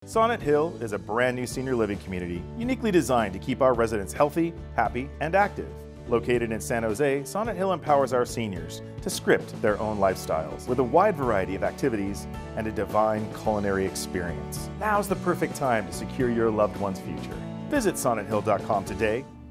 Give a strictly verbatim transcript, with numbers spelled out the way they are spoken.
Sonnet Hill is a brand new senior living community uniquely designed to keep our residents healthy, happy, and active. Located in San Jose, Sonnet Hill empowers our seniors to script their own lifestyles with a wide variety of activities and a divine culinary experience. Now's the perfect time to secure your loved one's future. Visit sonnet hill dot com today